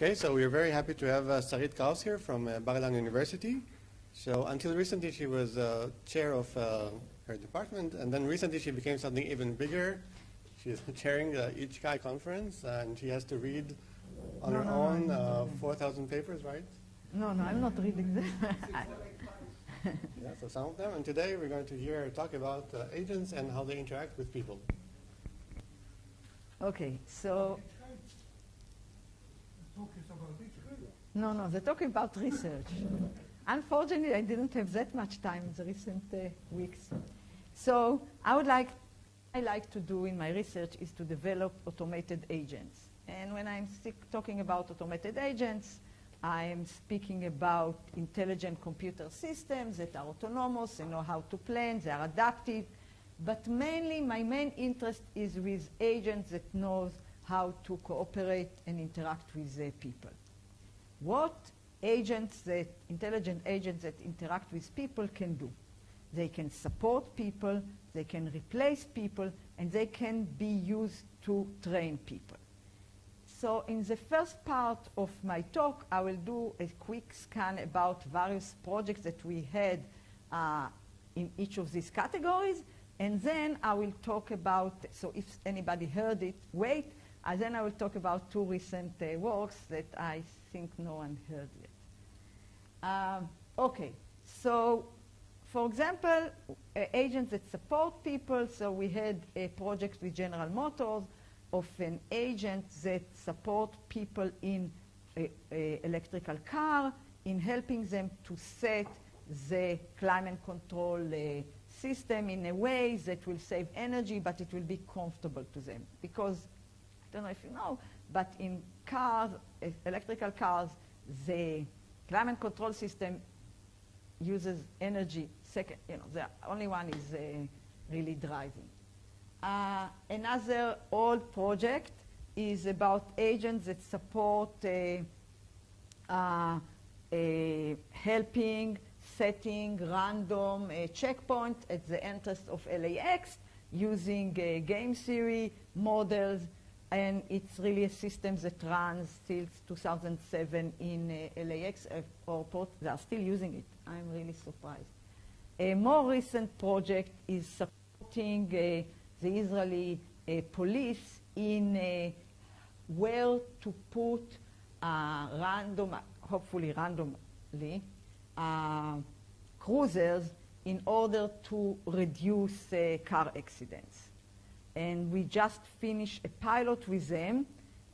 Okay, so we are very happy to have Sarit Kraus here from Bar-Ilan University. So until recently she was chair of her department, and then recently she became something even bigger. She is chairing the HKI conference, and she has to read on her own 4,000 papers, right? No, I'm not reading them. Yeah, so some of them. And today we're going to hear her talk about agents and how they interact with people. Okay, so... No, they're talking about research. Unfortunately, I didn't have that much time in the recent weeks. So I like to do in my research is to develop automated agents. And when I'm talking about automated agents, I'm speaking about intelligent computer systems that are autonomous, they know how to plan, they are adaptive. But mainly, my main interest is with agents that knows how to cooperate and interact with people. What intelligent agents that interact with people can do? They can support people, they can replace people, and they can be used to train people. So in the first part of my talk, I will do a quick scan about various projects that we had in each of these categories, and then I will talk about, so if anybody heard it, wait, and then I will talk about two recent works that I think no one heard yet. Okay, so for example, agents that support people, so we had a project with General Motors of an agent that support people in an electrical car in helping them to set the climate control system in a way that will save energy, but it will be comfortable to them. Because, I don't know if you know, but in cars, electrical cars, the climate control system uses energy second, the only one is really driving. Another old project is about agents that support helping setting random checkpoint at the entrance of LAX using game theory models, and it's really a system that runs till 2007 in LAX airport. They are still using it. I'm really surprised. A more recent project is supporting the Israeli police in where to put hopefully randomly, cruisers in order to reduce car accidents. And we just finished a pilot with them,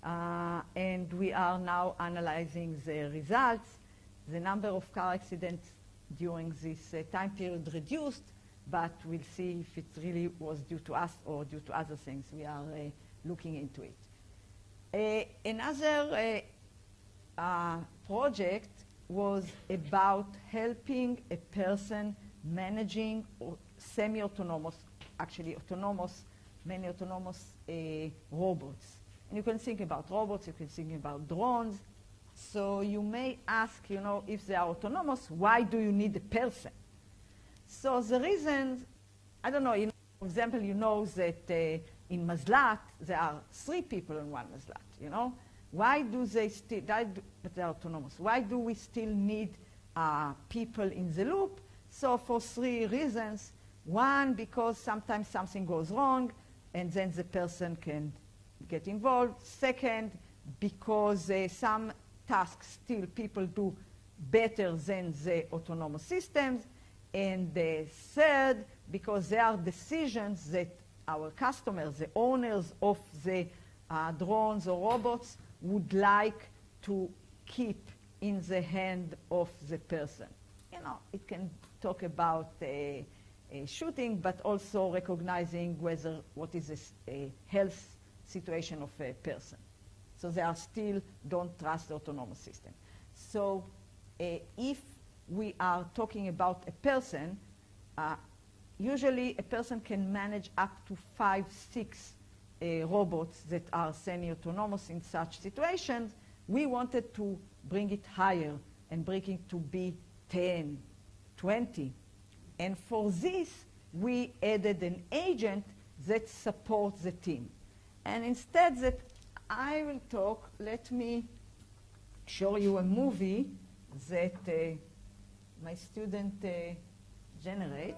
and we are now analyzing the results. The number of car accidents during this time period reduced, but we'll see if it really was due to us or due to other things. We are looking into it. Another project was about helping a person managing semi-autonomous, actually autonomous, many autonomous robots. And you can think about robots, you can think about drones. So you may ask, if they are autonomous, why do you need a person? So the reason, I don't know, for example, you know that in Mazlat, there are 3 people in one Mazlat, Why do they still, but they're autonomous. Why do we still need people in the loop? So for 3 reasons. One, because sometimes something goes wrong, and then the person can get involved. Second, because some tasks still people do better than the autonomous systems. And third, because there are decisions that our customers, the owners of the drones or robots, would like to keep in the hand of the person. It can talk about shooting, but also recognizing what is a health situation of a person. So they are still don't trust the autonomous system. So if we are talking about a person, usually a person can manage up to 5, 6 robots that are semi-autonomous in such situations. We wanted to bring it higher and bring it to be 10, 20. And for this, we added an agent that supports the team. And instead that I will talk, let me show you a movie that my student generate.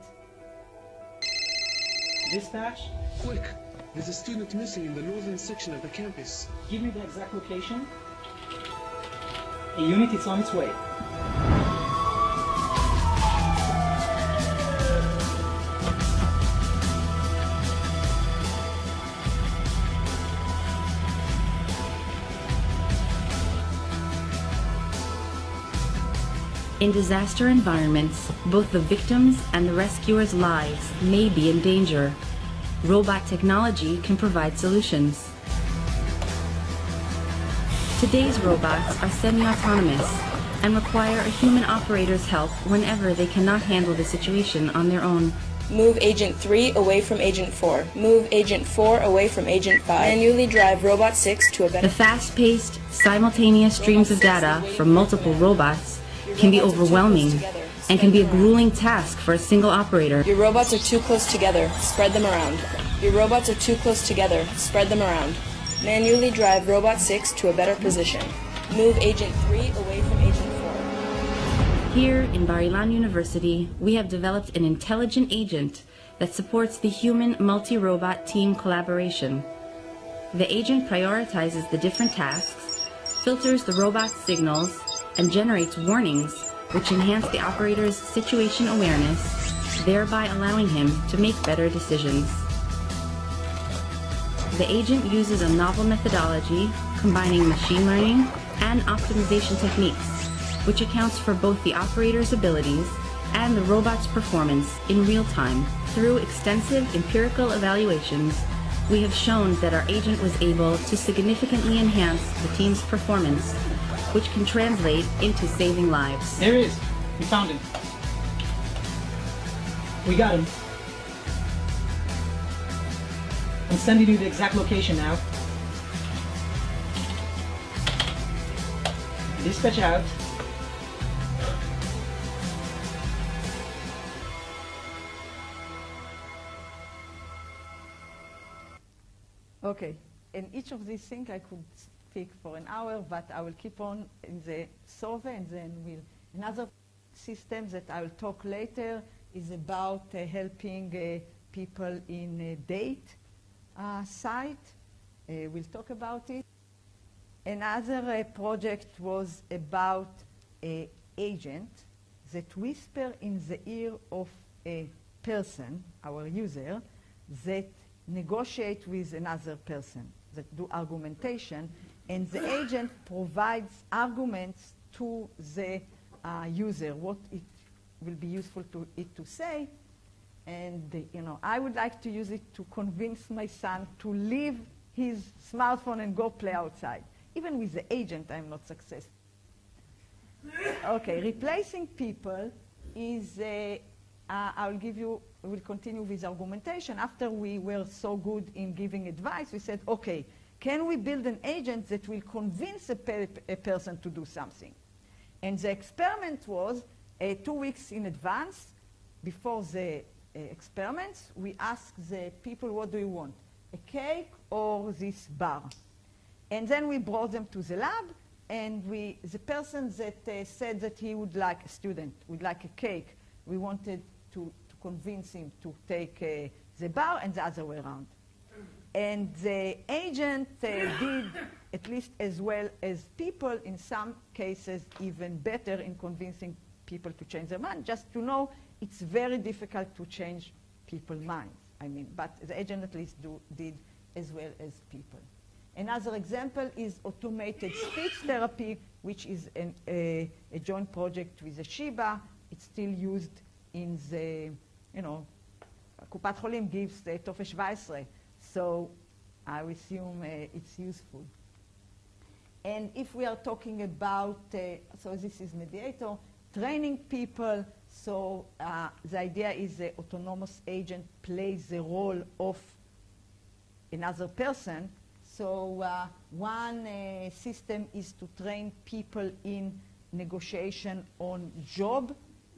Dispatch. Quick! There's a student missing in the northern section of the campus. Give me the exact location. A unit is on its way. In disaster environments, both the victims and the rescuers' lives may be in danger. Robot technology can provide solutions. Today's robots are semi-autonomous and require a human operator's help whenever they cannot handle the situation on their own. Move Agent 3 away from Agent 4. Move Agent 4 away from Agent 5. Manually drive Robot 6 to a better... The fast-paced, simultaneous streams of data from multiple robots can be overwhelming and can be a grueling task for a single operator. Your robots are too close together. Spread them around. Your robots are too close together. Spread them around. Manually drive Robot 6 to a better position. Move Agent 3 away from Agent 4. Here in Bar-Ilan University, we have developed an intelligent agent that supports the human multi-robot team collaboration. The agent prioritizes the different tasks, filters the robot's signals, and generates warnings which enhance the operator's situation awareness, thereby allowing him to make better decisions. The agent uses a novel methodology combining machine learning and optimization techniques, which accounts for both the operator's abilities and the robot's performance in real time. Through extensive empirical evaluations, we have shown that our agent was able to significantly enhance the team's performance, which can translate into saving lives. There he is. We found him. We got him. I'm sending you the exact location now. Dispatch out. Okay, and each of these things I could speak for an hour, but I will keep on in the survey, and then we'll... Another system that I will talk later is about helping people in a date site. We'll talk about it. Another project was about an agent that whisper in the ear of a person, our user, that negotiate with another person, that do argumentation, and the agent provides arguments to the user, what it will be useful to it to say. And I would like to use it to convince my son to leave his smartphone and go play outside. Even with the agent, I'm not successful. Okay, replacing people is, we'll continue with argumentation. After we were so good in giving advice, we said, okay, can we build an agent that will convince a person to do something? And the experiment was 2 weeks in advance. Before the experiments, we asked the people, what do you want, a cake or this bar? And then we brought them to the lab, and the person that said that he would like, a student, would like a cake, we wanted to convince him to take the bar, and the other way around. And the agent did at least as well as people, in some cases even better in convincing people to change their mind. Just to know, it's very difficult to change people's minds. But the agent at least did as well as people. Another example is automated speech therapy, which is a joint project with the Shiba. It's still used in the, קופת חולים gives the טופס 17. So I assume it's useful. And if we are talking about, so this is mediator, training people, so the idea is the autonomous agent plays the role of another person. So one system is to train people in negotiation on job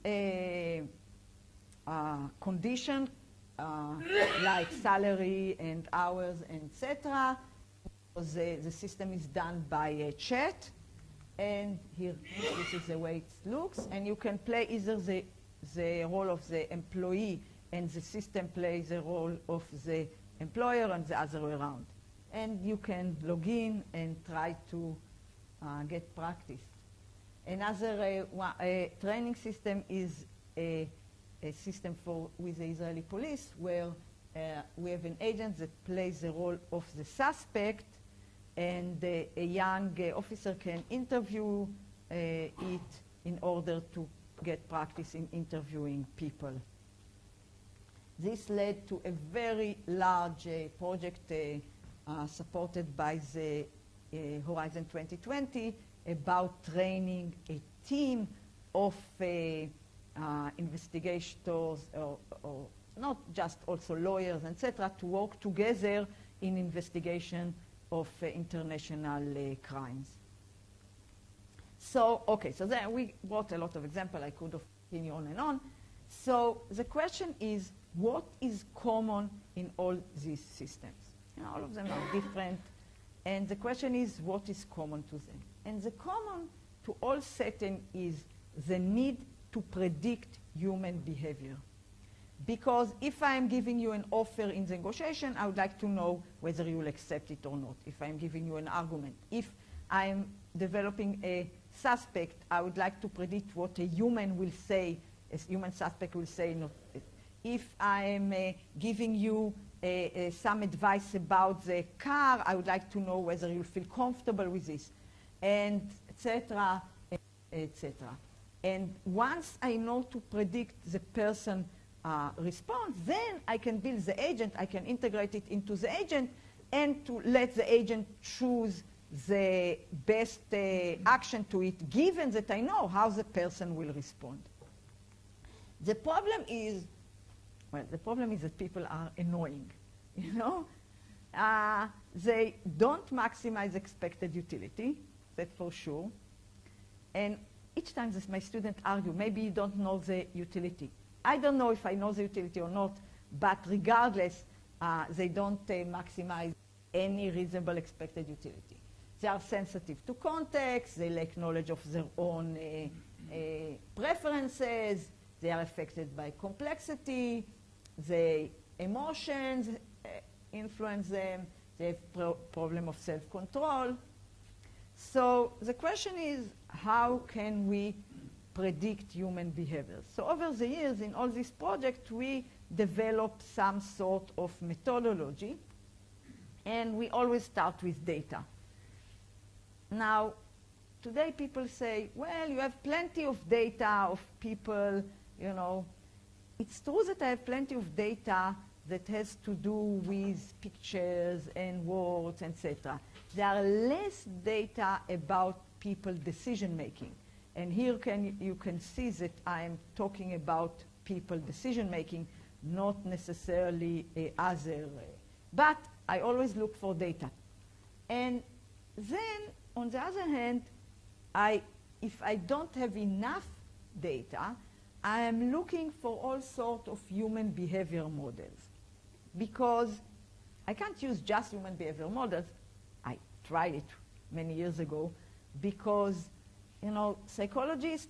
condition, like salary and hours, etc. The system is done by chat. And here, this is the way it looks. And you can play either the role of the employee, and the system plays the role of the employer, and the other way around. And you can log in and try to get practice. Another training system is a system with the Israeli police, where we have an agent that plays the role of the suspect, and a young officer can interview it in order to get practice in interviewing people. This led to a very large project supported by the Horizon 2020 about training a team of investigators, or not just also lawyers, etc., to work together in investigation of international crimes. So, okay, so then we brought a lot of examples. I could have continued on and on. So the question is, what is common in all these systems? You know, all of them are different. And the question is, what is common to them? And the common to all settings is the need to predict human behavior. Because if I'm giving you an offer in the negotiation, I would like to know whether you will accept it or not. If I'm giving you an argument. If I'm developing a suspect, I would like to predict what a human will say, a human suspect will say. Not. If I'm giving you some advice about the car, I would like to know whether you feel comfortable with this, and etc., etc. And once I know to predict the person response, then I can build the agent, I can integrate it into the agent, and to let the agent choose the best action to it, given that I know how the person will respond. The problem is, well, the problem is that people are annoying, you know? They don't maximize expected utility, that's for sure. And each time that my students argue, maybe you don't know the utility. I don't know if I know the utility or not, but regardless, they don't maximize any reasonable expected utility. They are sensitive to context, they lack knowledge of their own preferences, they are affected by complexity, the emotions influence them, they have problem of self-control. So the question is, how can we predict human behavior? So over the years, in all these projects, we developed some sort of methodology, and we always start with data. Now, today people say, well, you have plenty of data of people, you know. It's true that I have plenty of data that has to do with pictures and words, etc. There are less data about people decision-making. And here you can see that I'm talking about people decision-making, not necessarily other. But I always look for data. And then, on the other hand, if I don't have enough data, I am looking for all sorts of human behavior models. Because I can't use just human behavior models. I tried it many years ago because, you know, psychologists,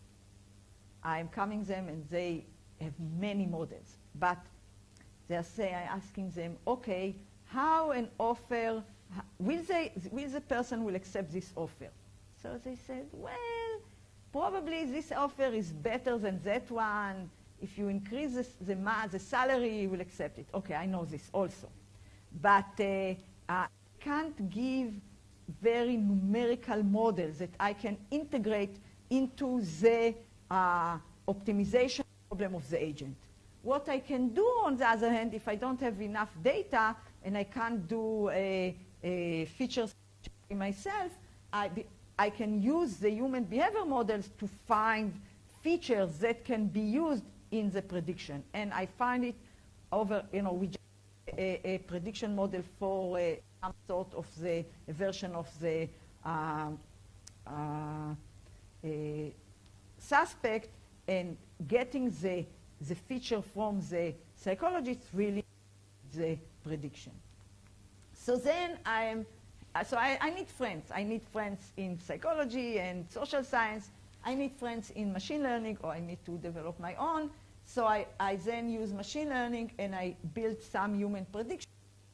I'm coming them and they have many models. But they're saying, I'm asking them, okay, how an offer, will the person will accept this offer? So they said, well, probably this offer is better than that one. If you increase the salary, you will accept it. Okay, I know this also. But I can't give very numerical models that I can integrate into the optimization problem of the agent. What I can do, on the other hand, if I don't have enough data and I can't do features myself, I can use the human behavior models to find features that can be used in the prediction. And I find it over, you know, with a prediction model for some sort of a version of the suspect, and getting the feature from the psychologist really the prediction. So then I'm So I need friends. I need friends in psychology and social science. I need friends in machine learning, or I need to develop my own. So I then use machine learning, and I build some human prediction.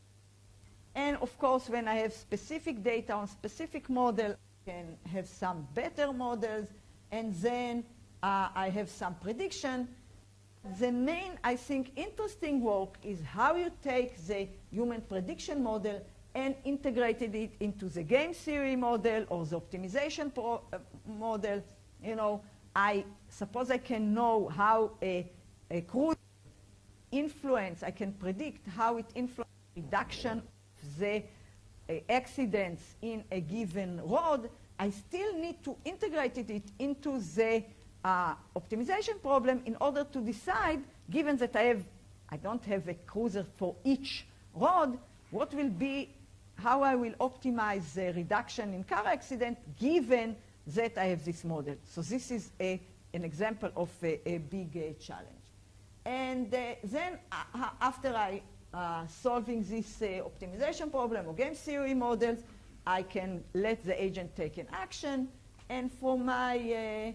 And of course, when I have specific data on specific model, I can have some better models, and then I have some prediction. The main, I think, interesting work is how you take the human prediction model and integrated it into the game theory model or the optimization model. You know, I suppose I can know how a cruise influence, I can predict how it influences reduction of the accidents in a given road. I still need to integrate it into the optimization problem in order to decide, given that I don't have a cruiser for each road, what will be, how I will optimize the reduction in car accident given that I have this model. So this is an example of a big challenge. And then after I solving this optimization problem or game theory models, I can let the agent take an action. And for my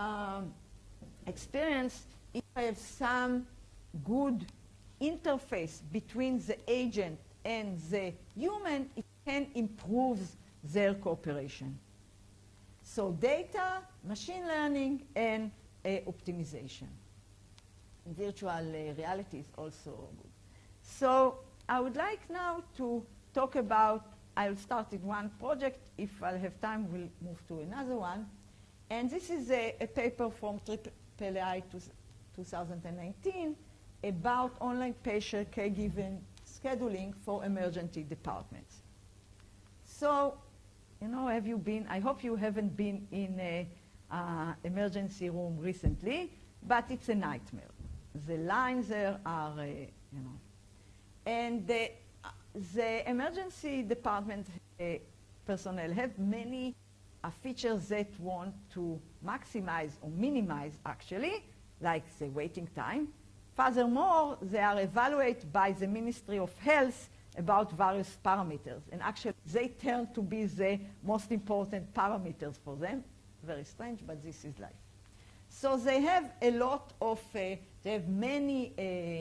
experience, if I have some good interface between the agent and the human, it can improve their cooperation. So data, machine learning, and optimization. Virtual reality is also good. So I would like now to talk about, I'll start with one project. If I'll have time, we'll move to another one. And this is a paper from IEEE 2019 about online patient caregiving scheduling for emergency departments. So, you know, have you been, I hope you haven't been in an emergency room recently, but it's a nightmare. The lines there are, you know. And the emergency department personnel have many features that want to maximize or minimize, actually, like the waiting time. Furthermore, they are evaluated by the Ministry of Health about various parameters. And actually, they turn to be the most important parameters for them. Very strange, but this is life. So they have a lot of, they have many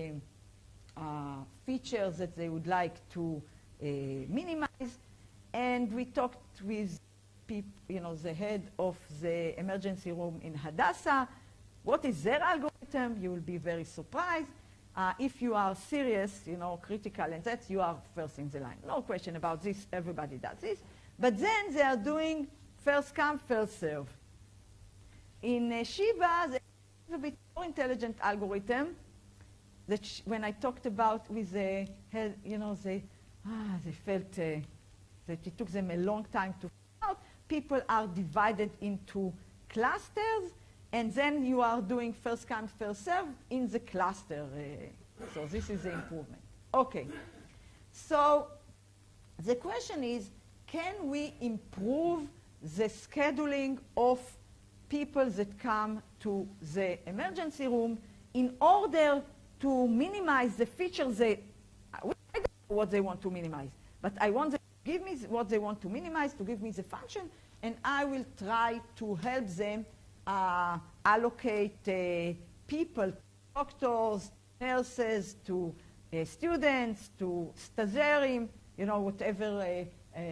features that they would like to minimize. And we talked with people, you know, the head of the emergency room in Hadassah. What is their algorithm? You will be very surprised. If you are serious, you know, critical, and that, you are first in the line. No question about this. Everybody does this. But then they are doing first come, first serve. In Shiva, they have a bit more intelligent algorithm that when I talked about with the head, you know, they felt that it took them a long time to figure out. People are divided into clusters, and then you are doing first come, first serve in the cluster. So this is the improvement. Okay. So the question is, can we improve the scheduling of people that come to the emergency room in order to minimize the features I don't know what they want to minimize, but I want them to give me what they want to minimize, to give me the function, and I will try to help them allocate people, doctors, nurses, to students, to stagiaires, you know, whatever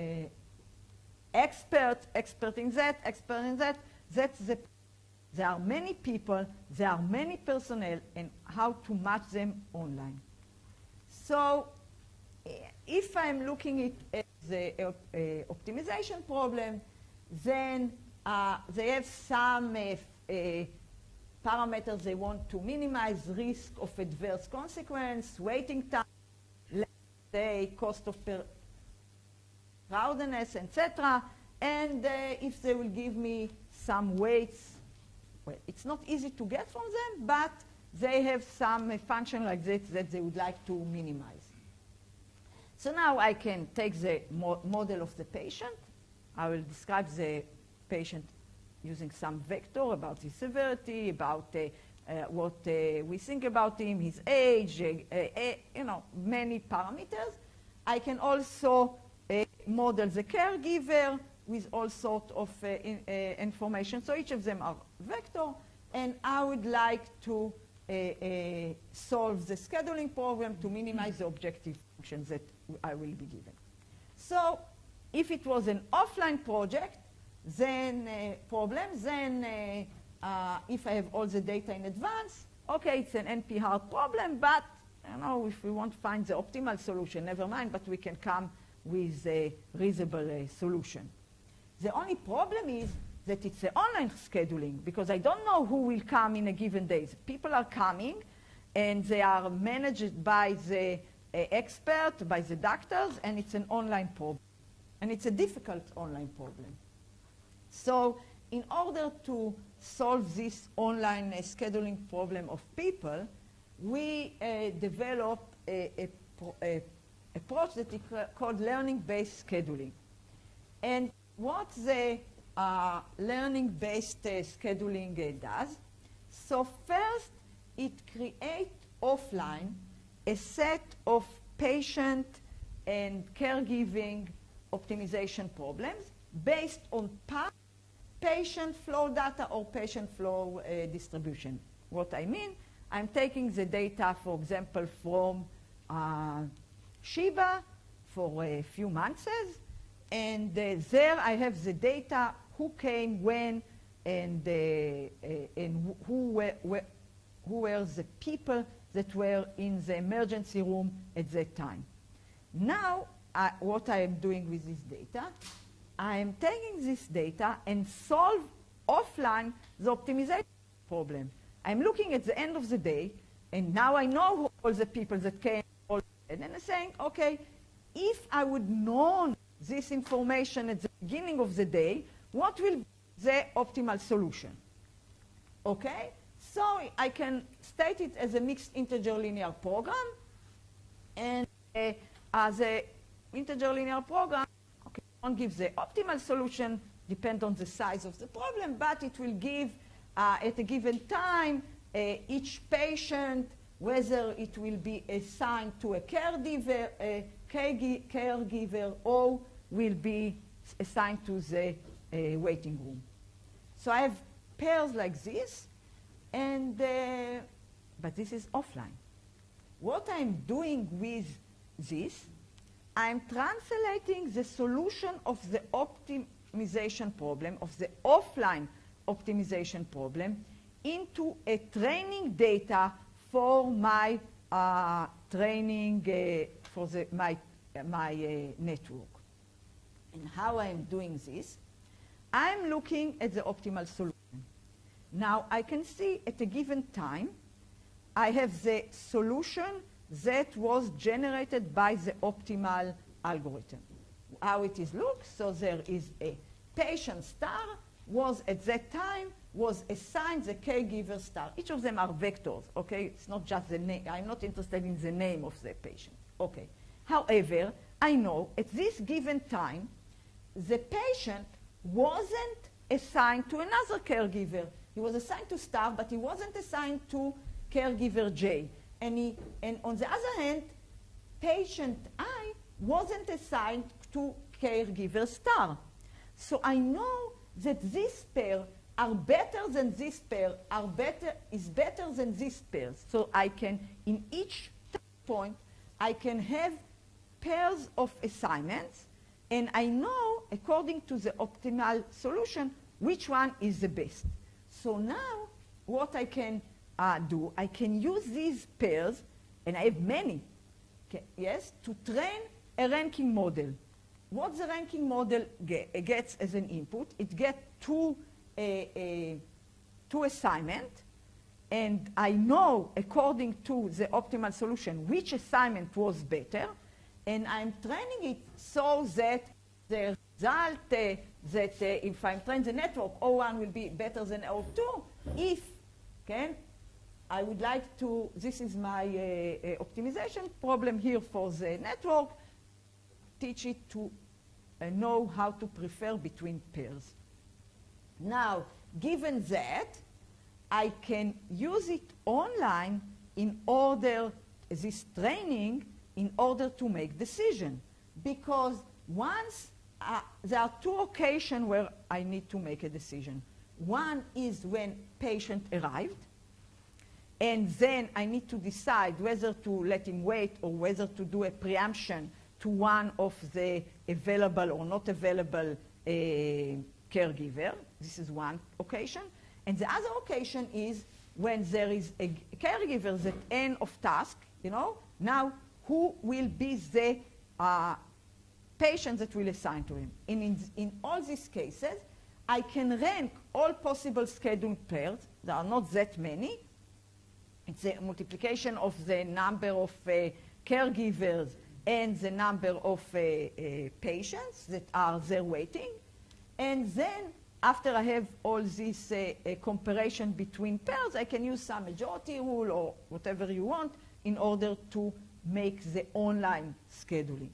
expert in that. That's the. There are many people, there are many personnel, and how to match them online. So if I'm looking at the optimization problem, then they have some parameters they want to minimize: risk of adverse consequence, waiting time, let's say cost of crowdedness, etc. And if they will give me some weights, well, it's not easy to get from them, but they have some function like this that they would like to minimize. So now I can take the model of the patient. I will describe the patient using some vector about his severity, about what we think about him, his age, you know, many parameters. I can also model the caregiver with all sorts of information. So each of them are vector, and I would like to solve the scheduling problem to minimize the objective functions that I will be given. So if it was an offline project, then if I have all the data in advance, okay, it's an NP-hard problem, but you know, if we want to find the optimal solution, never mind, but we can come with a reasonable solution. The only problem is that it's an online scheduling, because I don't know who will come in a given day. People are coming, and they are managed by the expert, by the doctors, and it's an online problem. And it's a difficult online problem. So in order to solve this online scheduling problem of people, we develop a approach that is called learning-based scheduling. And what the learning-based scheduling does, so first it creates offline a set of patient and caregiving optimization problems based on patient flow data or patient flow distribution. What I mean, I'm taking the data, for example, from Sheba for a few months, and there I have the data, who came when, and who were the people that were in the emergency room at that time. Now, what I am doing with this data, I am taking this data and solve offline the optimization problem. I'm looking at the end of the day, and now I know who all the people that came, and then I'm saying, okay, if I would know this information at the beginning of the day, what will be the optimal solution? Okay? So I can state it as a mixed integer linear program, and as a integer linear program, okay, won't give the optimal solution, depend on the size of the problem, but it will give at a given time each patient, whether it will be assigned to a caregiver, or will be assigned to the waiting room. So I have pairs like this, and but this is offline. What I'm doing with this, I'm translating the solution of the optimization problem, of the offline optimization problem, into a training data for my training, for my network. And how I'm doing this, I'm looking at the optimal solution. Now, I can see at a given time, I have the solution that was generated by the optimal algorithm. How it is looked, so there is a patient star, was at that time, was assigned the caregiver star. Each of them are vectors, okay? It's not just the name. I'm not interested in the name of the patient, okay? However, I know at this given time, the patient wasn't assigned to another caregiver. He was assigned to star, but he wasn't assigned to caregiver J. And on the other hand, patient I wasn't assigned to caregiver star. So I know that this pair are better than this pair, is better than this pair. So I can, in each point, I can have pairs of assignments, and I know, according to the optimal solution, which one is the best. So now, what I can do, I can use these pairs, and I have many, yes, to train a ranking model. What the ranking model gets as an input, it gets two assignments, and I know, according to the optimal solution, which assignment was better, and I'm training it so that the result, that if I'm training the network, O1 will be better than O2, if, okay, I would like to, this is my optimization problem here for the network, teach it to know how to prefer between pairs. Now, given that, I can use it online in order, this training, in order to make decision. Because there are two occasions where I need to make a decision. One is when patient arrived, and then I need to decide whether to let him wait or whether to do a preemption to one of the available or not available caregiver. This is one occasion. And the other occasion is when there is a caregiver at the end of task, now who will be the patient that will assign to him. And in all these cases, I can rank all possible scheduled pairs. There are not that many. It's a multiplication of the number of caregivers and the number of patients that are there waiting. And then, after I have all this comparison between pairs, I can use some majority rule or whatever you want in order to make the online scheduling.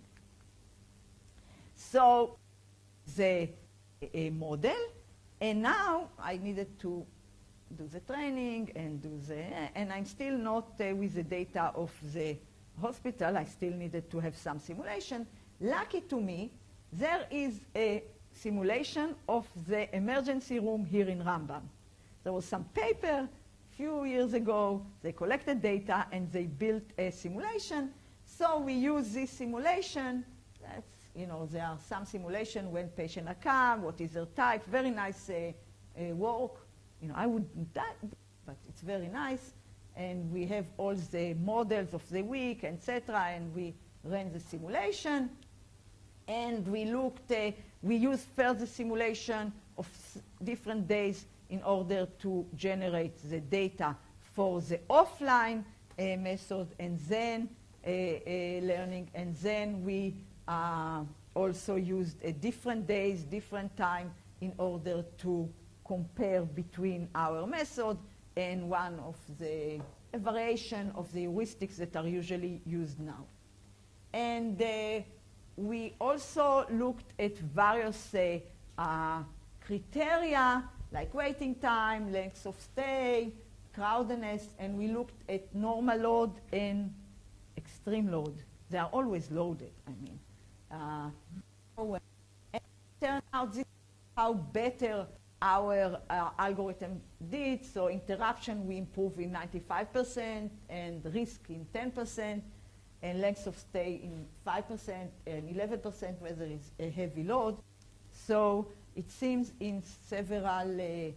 So, the model, and now I needed to do the training and I'm still not with the data of the hospital. I still needed to have some simulation. Lucky to me, there is a simulation of the emergency room here in Rambam. There was some paper a few years ago. They collected data and they built a simulation. So we use this simulation. That's, there are some simulation when patients are come, what is their type, very nice work. I wouldn't do that, but it's very nice. And we have all the models of the week, etc. And we ran the simulation. And we looked, we used further simulation of different days in order to generate the data for the offline method and then learning. And then we also used different days, different time in order to compare between our method and one of the variation of the heuristics that are usually used now. And we also looked at various criteria like waiting time, length of stay, crowdedness, and we looked at normal load and extreme load. They are always loaded, I mean. And it turned out this is how better our algorithm did. So interruption we improve in 95% and risk in 10% and length of stay in 5% and 11% whether it's a heavy load. So it seems in several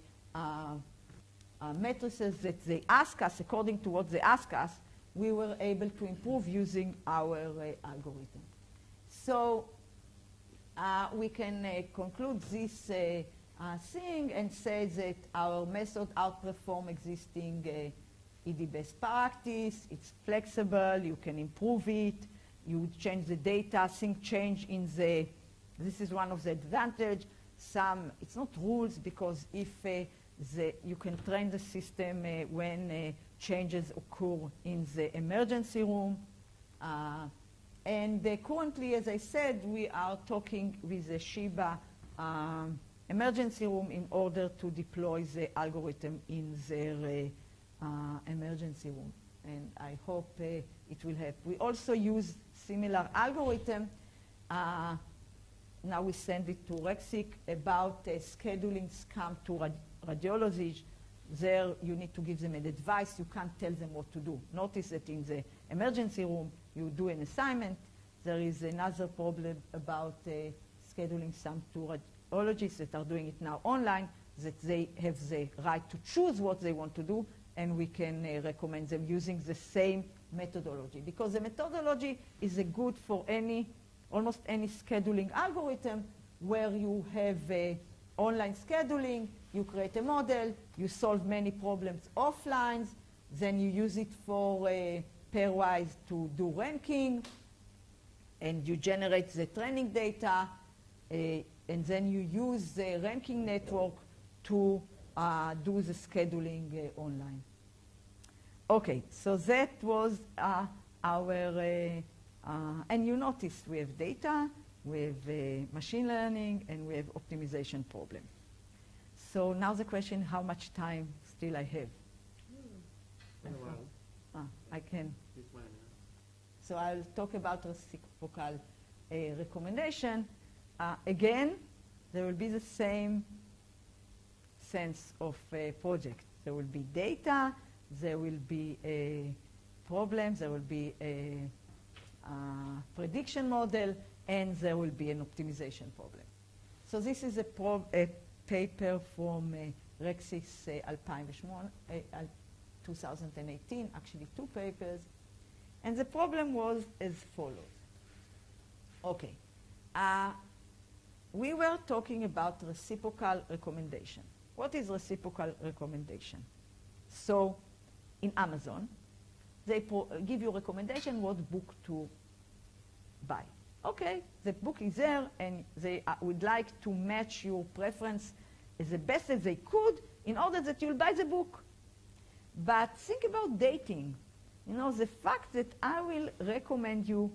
matrices that they ask us, according to what they ask us, we were able to improve using our algorithm. So we can conclude this thing and say that our method outperforms existing ED best practice. It's flexible. You can improve it. You change the data. Things change in the. This is one of the advantage. It's not rules because if you can train the system when changes occur in the emergency room. And currently, as I said, we are talking with the Sheba emergency room in order to deploy the algorithm in their emergency room. And I hope it will help. We also use similar algorithm. Now we send it to Rexic about scheduling scam to radiologists. There you need to give them an advice. You can't tell them what to do. Notice that in the emergency room, you do an assignment. There is another problem about scheduling some to radiologists that are doing it now online, that they have the right to choose what they want to do, and we can recommend them using the same methodology. Because the methodology is good for almost any scheduling algorithm where you have online scheduling, you create a model, you solve many problems offline, then you use it for pairwise to do ranking, and you generate the training data, and then you use the ranking network to do the scheduling online. Okay, so that was our, and you notice we have data, we have machine learning, and we have optimization problem. So now the question, how much time still I have? I can. So I'll talk about reciprocal a recommendation, again, there will be the same sense of project. There will be data, there will be problems, there will be a prediction model, and there will be an optimization problem. So this is a paper from Rexis 2018, actually 2 papers. And the problem was as follows. Okay. We were talking about reciprocal recommendation. What is reciprocal recommendation? So in Amazon, they give you a recommendation what book to buy. Okay, the book is there, and they would like to match your preference as the best as they could in order that you'll buy the book. But think about dating. You know, the fact that I will recommend you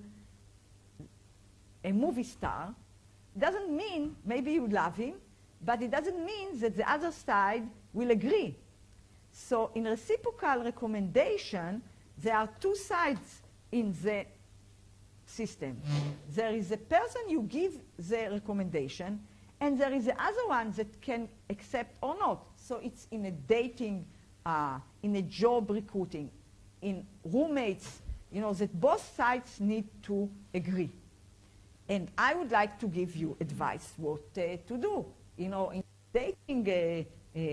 a movie star doesn't mean maybe you love him, but it doesn't mean that the other side will agree. So in reciprocal recommendation, there are 2 sides in the system. There is a person you give the recommendation, and there is the other one that can accept or not. So it's in a dating, in a job recruiting, in roommates, you know, that both sides need to agree. And I would like to give you advice what to do. You know, in dating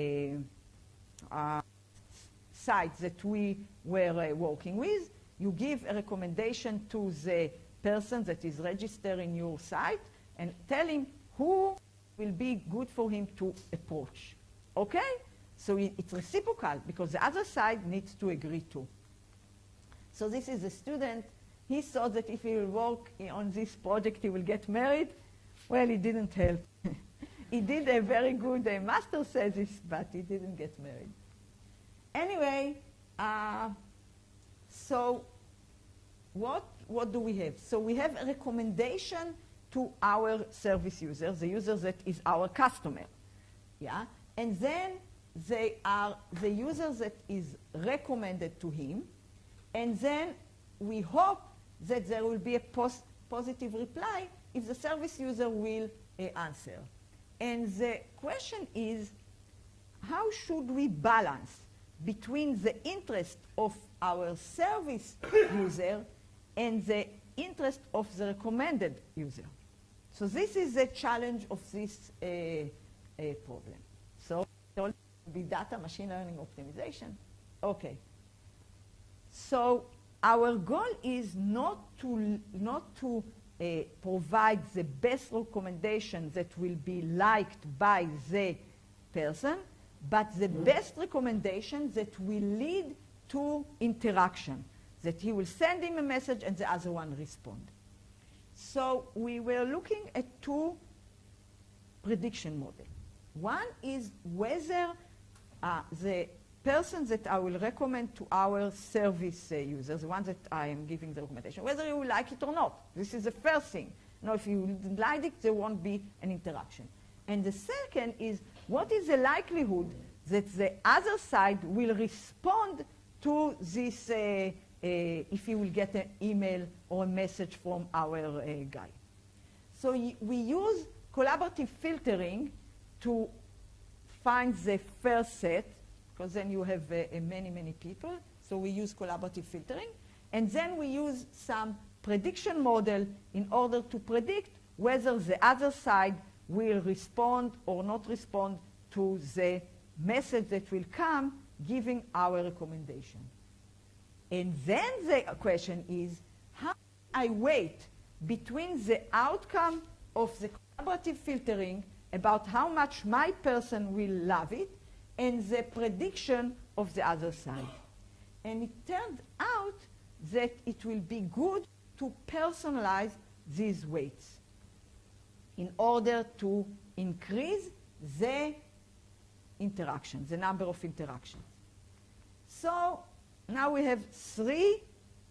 sites that we were working with, you give a recommendation to the person that is registered in your site and tell him who will be good for him to approach. Okay? So it's reciprocal because the other side needs to agree too. So this is a student. He thought that if he will work on this project, he will get married. Well, it didn't help. He did a very good master's thesis, but he didn't get married. Anyway, so what do we have? So we have a recommendation to our service users, the user that is our customer. Yeah? And then they are the user that is recommended to him. And then we hope that there will be a positive reply if the service user will answer. And the question is, how should we balance between the interest of our service user and the interest of the recommended user? So this is the challenge of this problem. So it will be data, machine learning, optimization. Okay. So our goal is not to provide the best recommendation that will be liked by the person, but the best recommendation that will lead to interaction, that he will send him a message and the other one respond. So we were looking at 2 prediction models. One is whether the person that I will recommend to our service users, the one that I am giving the recommendation, whether you will like it or not. This is the first thing. Now, if you didn't like it, there won't be an interaction. And the second is, what is the likelihood that the other side will respond to this if he will get an email or a message from our guy? So we use collaborative filtering to find the first set, because then you have many people. So we use collaborative filtering. And then we use some prediction model in order to predict whether the other side will respond or not respond to the message that will come giving our recommendation. And then the question is, how do I weight between the outcome of the collaborative filtering about how much my person will love it and the prediction of the other side? And it turned out that it will be good to personalize these weights in order to increase the interactions, the number of interactions. So now we have 3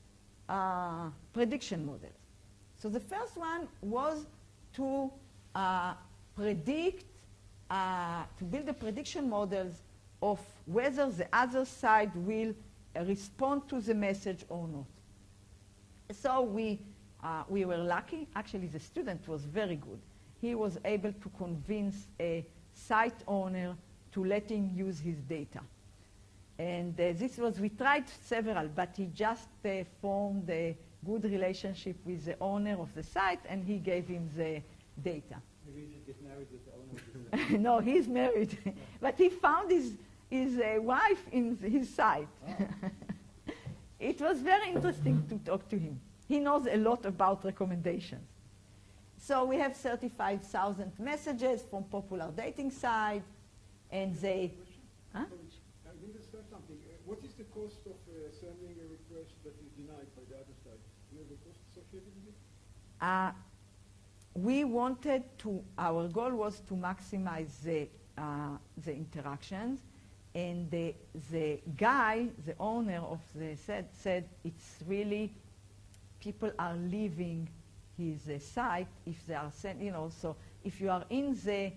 prediction models. So the first one was to predict, to build the prediction models of whether the other side will respond to the message or not. So we we were lucky. Actually, the student was very good. He was able to convince a site owner to let him use his data. And we tried several, but he just formed a good relationship with the owner of the site, and he gave him the data. Maybe you should get married with the owner of the site. No, he's married. But he found his wife in his site. Oh. It was very interesting to talk to him. He knows a lot about recommendations. So we have 35,000 messages from popular dating sites, and they... Huh? I need to start something. What is the cost of sending a request that is denied by the other side? Do you have a cost associated with it? We wanted to, our goal was to maximize the interactions, and the guy, the owner of the said it's really, people are leaving his site if they are sent, so if you are in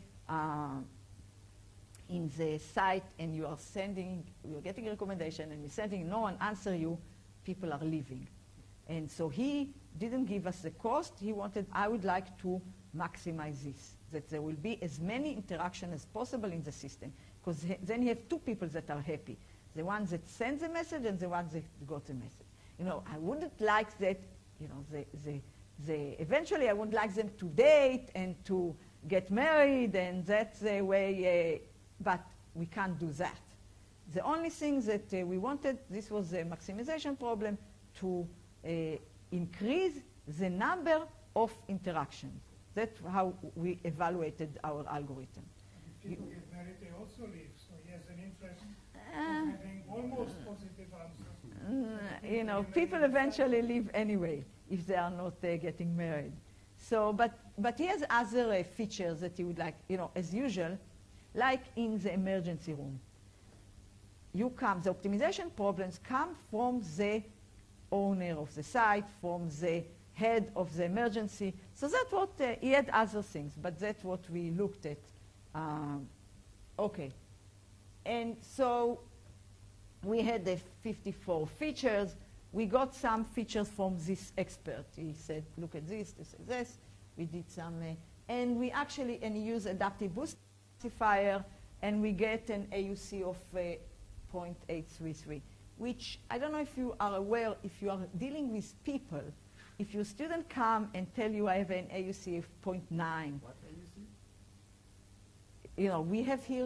the site and you are getting a recommendation and you're sending, no one answer you, people are leaving. And so he didn't give us the cost. He wanted, I would like to maximize this, that there will be as many interactions as possible in the system. Because then you have two people that are happy. The ones that send the message and the ones that got the message. I wouldn't like that, eventually I would like them to date and to get married, and that's the way, but we can't do that. The only thing that we wanted, this was a maximization problem, to increase the number of interactions. That's how we evaluated our algorithm. If people get married, they also leave, so he has an interest in having almost positive answers. People eventually leave anyway if they are not getting married. So, but he has other features that he would like, as usual, like in the emergency room. The optimization problems come from the owner of the site, from the head of the emergency. So that's what, he had other things, but that's what we looked at. Okay. And so we had the 54 features. We got some features from this expert. He said, look at this, this is this. We did some, and we actually, and he used adaptive boost classifier, and we get an AUC of 0.833, which I don't know if you are aware, if you are dealing with people, if your student come and tell you I have an AUC of 0.9. What AUC? We have here,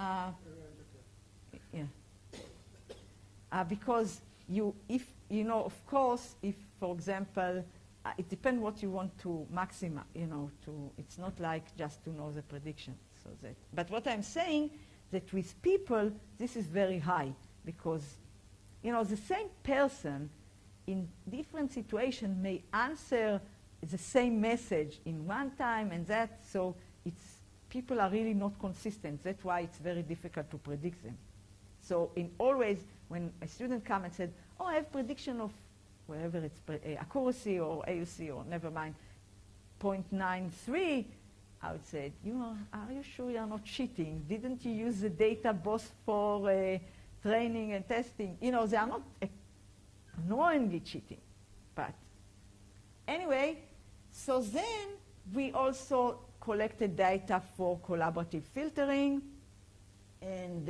because of course, if, for example, it depends what you want to maximize, it's not like just to know the prediction. But what I'm saying, that with people, this is very high, because, the same person in different situations may answer the same message in one time and that, so people are really not consistent. That's why it's very difficult to predict them. So always, when a student comes and said, oh, I have prediction of wherever it's accuracy or AUC or never mind, 0.93, I would say, are you sure you're not cheating? Didn't you use the data both for training and testing? They are not knowingly cheating. But anyway, so then we also collected data for collaborative filtering, and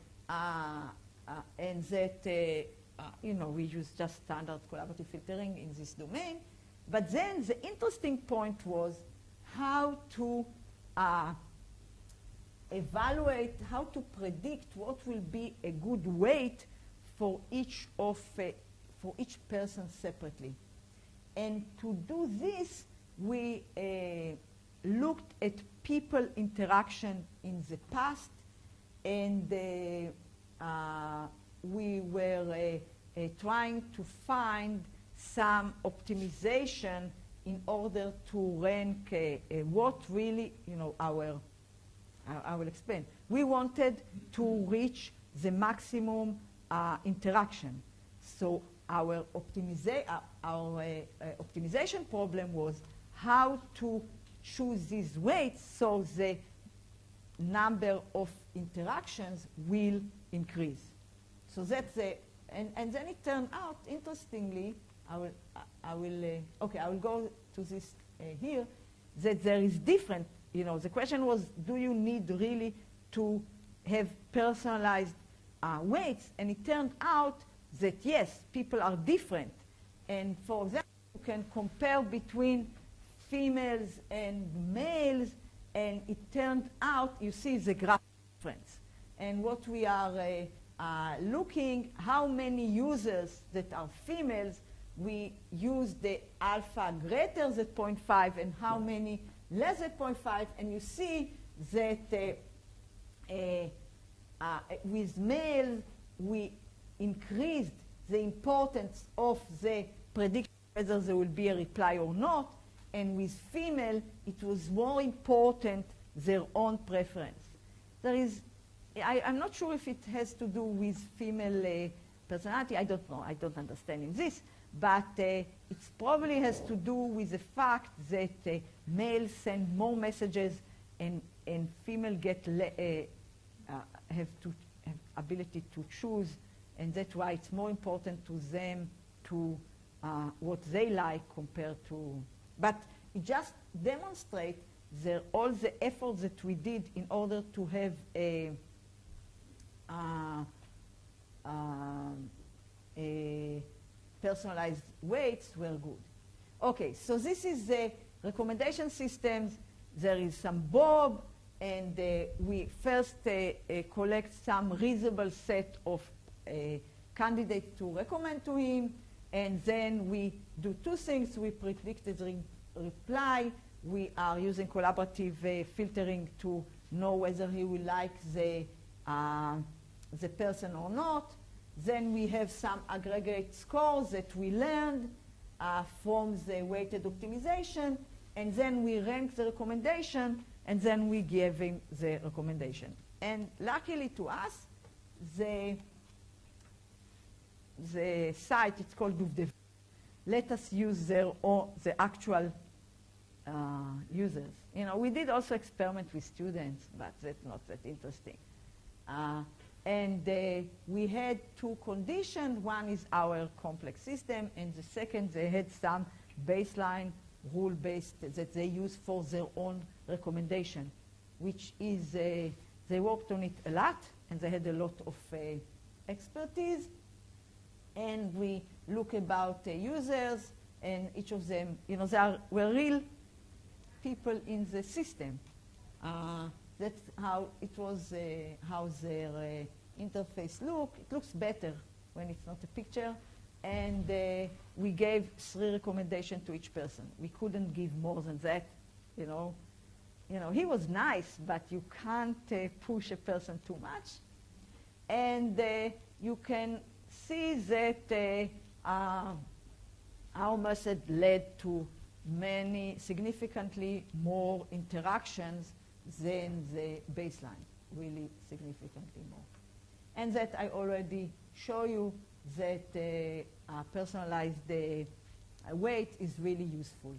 we use just standard collaborative filtering in this domain. But then the interesting point was how to evaluate, how to predict what will be a good weight for each person separately. And to do this, we looked at people interaction in the past, and we were trying to find some optimization in order to rank what really, I will explain. We wanted to reach the maximum interaction. So our optimization problem was how to choose these weights so the number of interactions will increase. So that's and then it turned out, interestingly, I will go to this here, that there is different, the question was, do you need really to have personalized weights? And it turned out that yes, people are different. And for example, you can compare between females and males, and it turned out, you see the graph difference. And what we are looking, how many users that are females, we use the alpha greater than 0.5 and how many less than 0.5, and you see that with males, we increased the importance of the prediction whether there will be a reply or not, and with female, it was more important their own preference. There is, I'm not sure if it has to do with female personality. I don't know. I don't understand in this. But it probably has to do with the fact that males send more messages and female get have ability to choose, and that's why it's more important to them to what they like compared to. But it just demonstrates all the efforts that we did in order to have a personalized weights were good. Okay, so this is the recommendation systems. There is some Bob, and we first collect some reasonable set of candidates to recommend to him, and then we do two things. We predict the reply. We are using collaborative filtering to know whether he will like the person or not. Then we have some aggregate scores that we learned from the weighted optimization, and then we rank the recommendation, and then we give him the recommendation. And luckily to us, the site, it's called Duvdevan, let us use the actual users. We did also experiment with students, but that's not that interesting. And we had two conditions. One is our complex system, and the second, they had some baseline rule-based that they use for their own recommendation, which is, they worked on it a lot, and they had a lot of expertise. And we look about users, and each of them, were real people in the system. That's how it was, how their interface look. It looks better when it's not a picture. And we gave 3 recommendations to each person. We couldn't give more than that, He was nice, but you can't push a person too much. And you can see that our method led to many, significantly more interactions than the baseline, really significantly more. And that I already show you that personalized weight is really useful.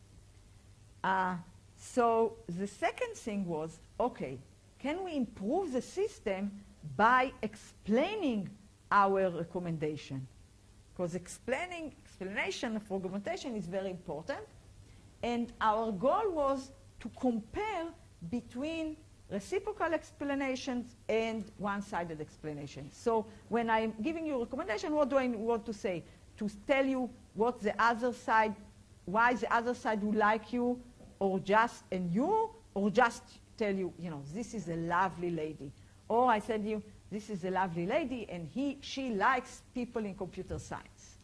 So the second thing was, okay, can we improve the system by explaining our recommendation? Because explanation of argumentation is very important. And our goal was to compare between reciprocal explanations and one-sided explanations. So when I'm giving you a recommendation, what do I want to say? To tell you what the other side, why the other side would like you, or just tell you, this is a lovely lady. Or I said you, this is a lovely lady, and she likes people in computer science.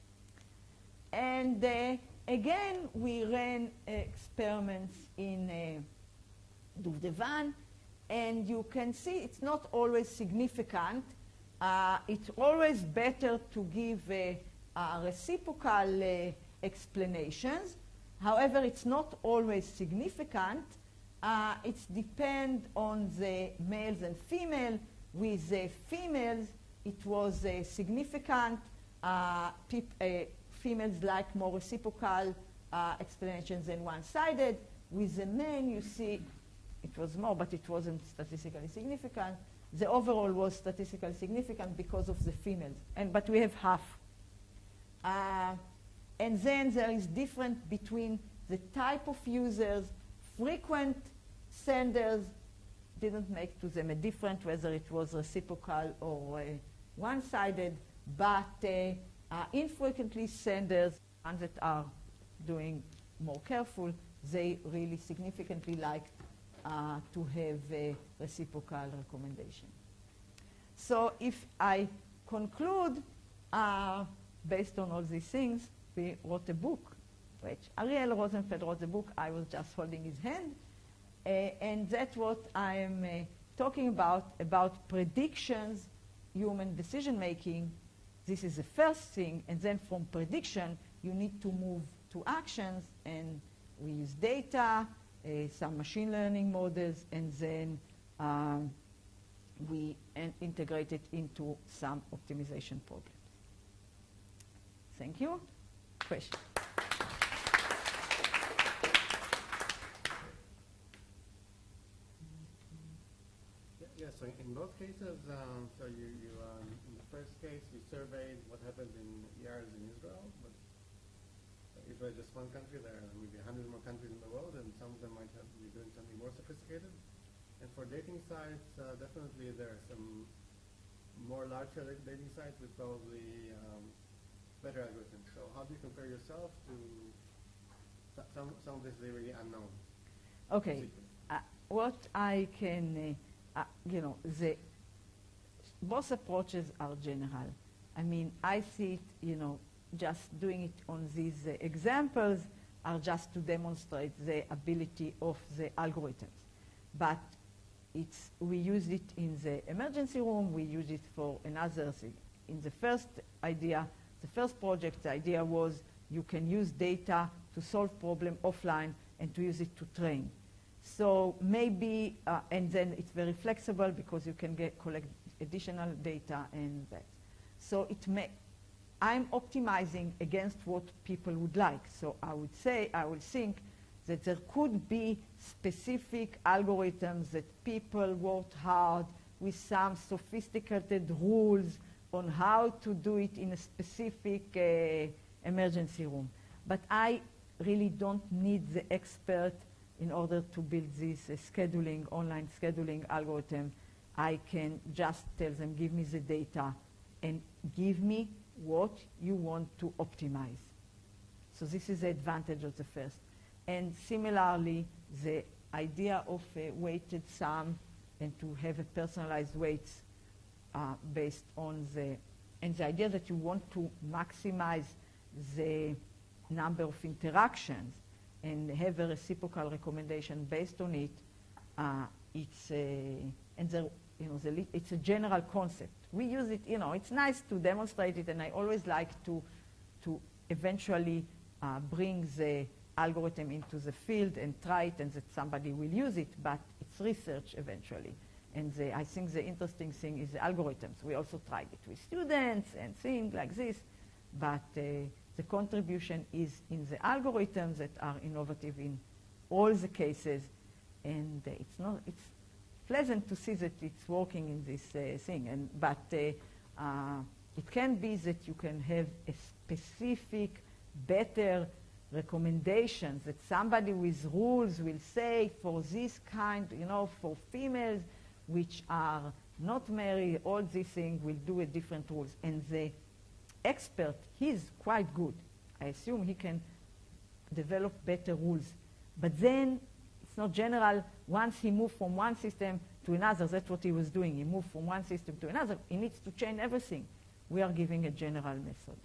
And again, we ran experiments in Duvdevan, and you can see it's not always significant. It's always better to give reciprocal explanations. However, it's not always significant. It depends on the males and female. With the females, it was significant. Females like more reciprocal explanations than one-sided. With the men, you see, it was more, but it wasn't statistically significant. The overall was statistically significant because of the females, but we have half. And then there is difference between the type of users. Frequent senders didn't make to them a difference whether it was reciprocal or one-sided, but infrequently senders, ones that are doing more careful, they really significantly like to have a reciprocal recommendation. So if I conclude, based on all these things, we wrote a book, which Ariel Rosenfeld wrote the book. I was just holding his hand. And that's what I'm talking about predictions, human decision-making. This is the first thing. And then from prediction, you need to move to actions. And we use data, some machine learning models, and then we integrate it into some optimization problems. Thank you. Question? Yeah, so in both cases, so you in the first case, you surveyed what happened in ERs in Israel, but Israel is just one country. There are maybe 100 more countries in the world, and some of them might have be doing something more sophisticated. And for dating sites, definitely there are some more large-scale dating sites with probably better algorithms. So how do you compare yourself to some of this is really unknown? Okay, what I can, both approaches are general. I mean, I see it, just doing it on these examples are just to demonstrate the ability of the algorithms. But we use it in the emergency room, we use it for another thing. In the first idea, the first project, the idea was you can use data to solve problem offline and to use it to train. So maybe, and then it's very flexible because you can collect additional data and that. So I'm optimizing against what people would like. So I would think that there could be specific algorithms that people worked hard with some sophisticated rules on how to do it in a specific emergency room. But I really don't need the expert in order to build this online scheduling algorithm. I can just tell them, give me the data and give me what you want to optimize. So this is the advantage of the first. And similarly, the idea of a weighted sum and to have a personalized weights based on and the idea that you want to maximize the number of interactions and have a reciprocal recommendation based on it, it's a general concept. We use it, it's nice to demonstrate it, and I always like to eventually bring the algorithm into the field and try it and that somebody will use it, but it's research eventually. And I think the interesting thing is the algorithms. We also tried it with students and things like this, but the contribution is in the algorithms that are innovative in all the cases, and it's pleasant to see that it's working in this thing. But it can be that you can have a specific, better recommendations that somebody with rules will say for this kind, for females which are not married, all these things will do a different rules. And the expert, he's quite good. I assume he can develop better rules. But then it's not general. Once he moved from one system to another, that's what he was doing. He moved from one system to another. He needs to change everything. We are giving a general method.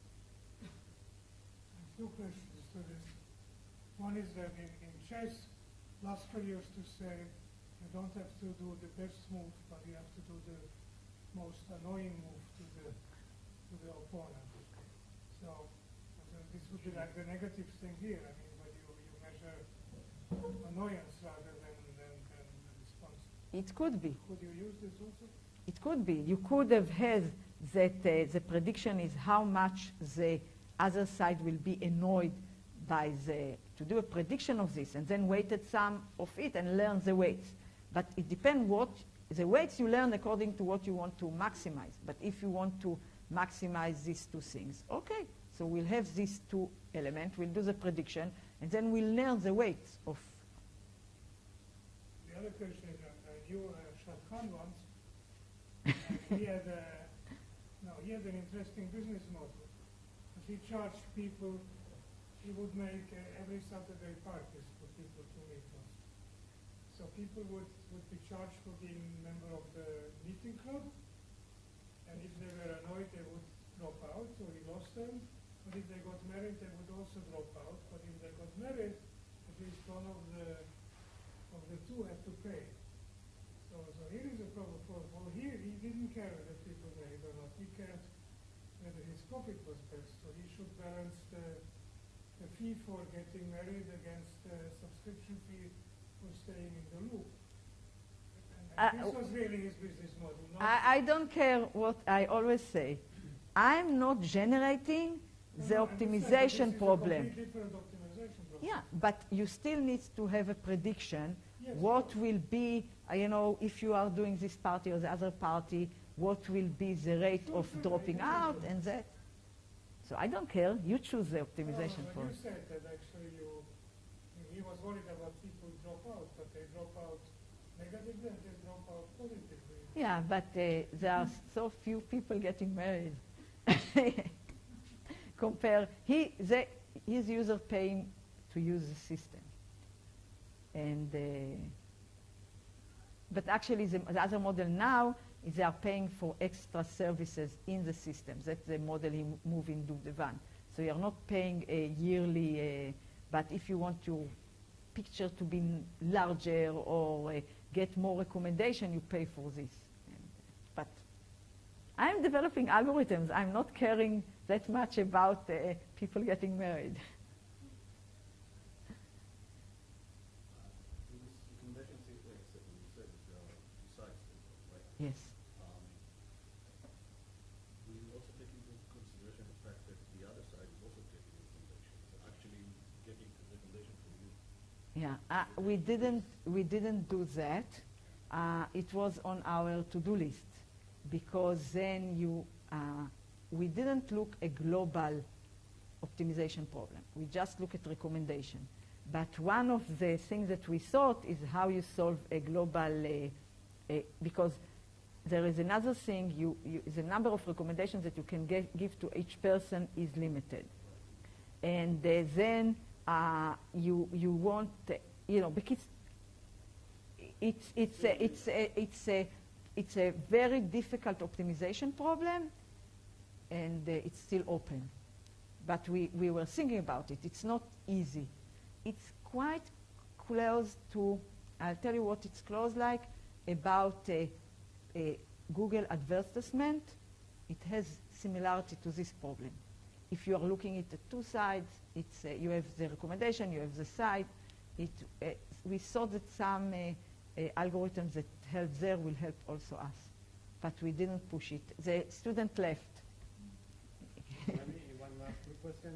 Two questions to this. One is that in chess, Lasker used to say you don't have to do the best move, but you have to do the most annoying move to the opponent. So this would be like the negative thing here. I mean, when you measure annoyance rather than response. It could be. Could you use this also? It could be. You could have had that the prediction is how much the other side will be annoyed by to do a prediction of this, and then weighted some of it and learn the weights. But it depends the weights you learn according to what you want to maximize. But if you want to maximize these two things, okay, So we'll have these two elements, we'll do the prediction, and then we'll learn the weights of. The other question is, I knew Shah Khan once, and he had an interesting business model. If he charged people, he would make every Saturday parties for people to meet us. So people would be charged for being a member of the meeting club, and if they were annoyed, they would drop out, so he lost them. But if they got married, they would also drop out. But if they got married, at least one of the two had to pay. So here is a problem for here he didn't care whether people married or not. He cared whether his profit was best. So he should balance the fee for getting married against the subscription fee for staying in the loop. And this was really his business model. I don't care what I always say. I'm not generating the optimization problem. Different optimization problem. Yeah, but you still need to have a prediction. Yes, what will be, if you are doing this party or the other party, what will be the rate of dropping out and that. So I don't care. You choose the optimization problem. You said that actually he was worried about people drop out, but they drop out negatively and they drop out positively. Yeah, but there are so few people getting married. His user paying to use the system. And but actually the other model now is they are paying for extra services in the system. That's the model he moved into the van. So you're not paying a yearly, but if you want your picture to be larger or get more recommendation, you pay for this. But I'm developing algorithms. I'm not caring that much about people getting married. Yes. We also take into consideration the fact that the other side is also taking recommendations, actually getting recommendation from you. Yeah, we didn't do that. It was on our to-do list because then we didn't look a global optimization problem. We just look at recommendation. But one of the things that we thought is how you solve a global, because there is another thing, the number of recommendations that you can give to each person is limited. And then you want, because it's a very difficult optimization problem, and it's still open. But we were thinking about it. It's not easy. It's quite close to, I'll tell you what it's close like, about a Google advertisement. It has similarity to this problem. If you are looking at the two sides, you have the recommendation, you have the site. We saw that some algorithms that help there will help also us, but we didn't push it. The student left. Maybe one last quick question.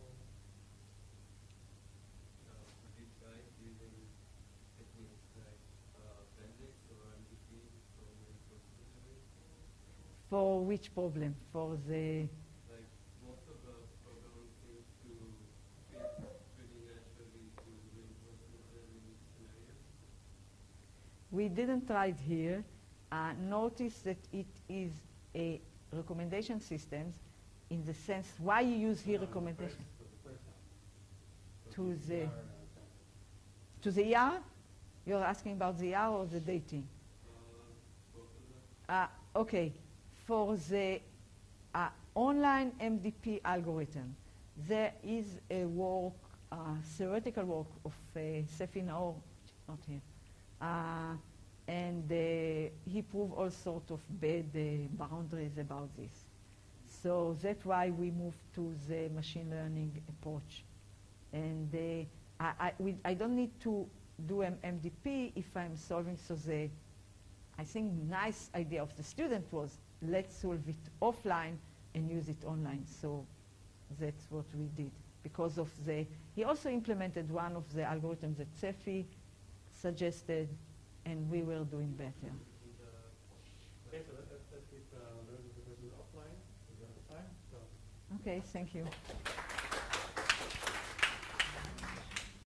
For which problem? For the... Like most of the program seems to fit pretty naturally to reinforcement learning scenarios. We didn't try it here. Notice that it is a recommendation systems in the sense, why you use here recommendation? To the ER? You're asking about the ER or the dating? Okay. For the online MDP algorithm, there is a work, theoretical work of Sefi Naor, not here, and he proved all sorts of bad boundaries about this. So that's why we moved to the machine learning approach. And I don't need to do an MDP if I'm solving. So I think nice idea of the student was, let's solve it offline and use it online. So that's what we did. Because of he also implemented one of the algorithms that Sefi suggested, and we were doing better. Okay, so let's keep the rest of the question offline. Is that the time? So Okay, thank you.